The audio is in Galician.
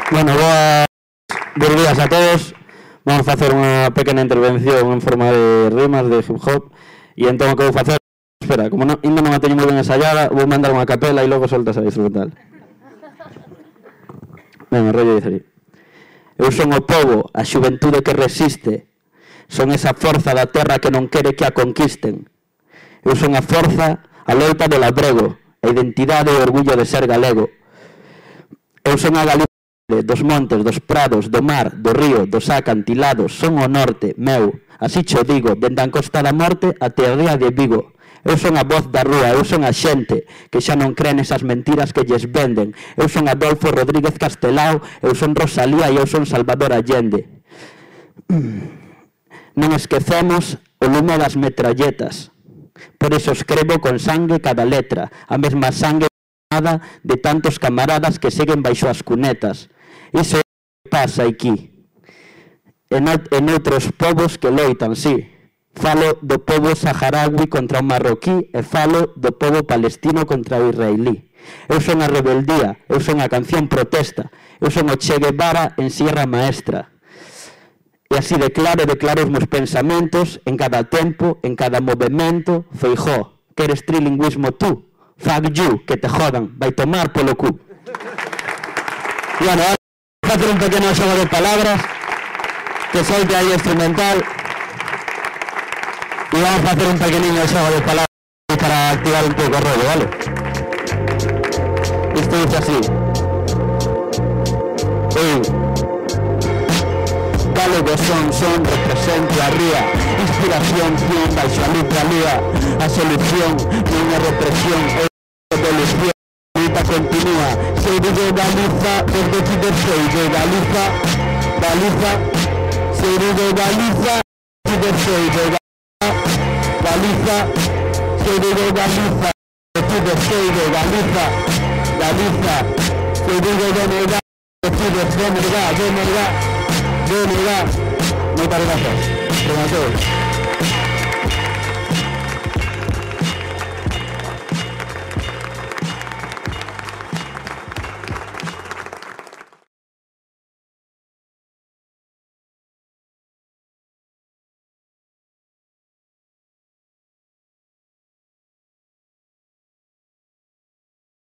Bueno, buenos días a todos. Vamos a facer unha pequena intervención en forma de rimas de hip hop e entón o que vou facer, espera, como ainda non a teño moi ben ensayada, vou mandar unha capela e logo soltas a instrumental. Ben, o rollo dice aí. Eu son o pobo, a xuventude que resiste. Son esa forza da terra que non quere que a conquisten. Eu son a forza, a loita do labrego, a identidade e o orgullo de ser galego. Eu son a Galicia dos montes, dos prados, do mar, do río, dos acantilados, son o norte, meu, así cho digo, dende a Costa da Morte até a ría de Vigo. Eu son a voz da rúa, eu son a xente que xa non creen esas mentiras que lles venden. Eu son Adolfo Rodríguez Castelao, eu son Rosalía e eu son Salvador Allende. Non esquecemos o lume das metralletas, por iso escrevo con sangue cada letra, a mesma sangue de tantos camaradas que seguen baixo as cunetas. Iso pasa aquí. En outros povos que loitan, sí. Falo do povo saharaui contra o marroquí e falo do povo palestino contra o israelí. Eu son a rebeldía, eu son a canción protesta, eu son o Che Guevara en Sierra Maestra. E así declaro os meus pensamentos en cada tempo, en cada movimento. Feijóo, queres trilingüismo tú? Fuck you, que te jodan, vai tomar polo cu. Bueno, vamos a hacer un pequeño xogo de palabras, que solte aí instrumental, y vamos a hacer un pequeño xogo de palabras para activar un pouco o rollo, ¿vale? Isto dice así. Galego son, represento a ría, inspiración, fin, baixo a luz da lúa, a solución, non a represión, evolución, a luta continúa, sei de Galiza, desde que sei de Galiza, sei de Galiza, desde sei de Galiza, sei de Galiza, desde sei de Galiza, sei de Galiza, de Unidad. Muchas gracias.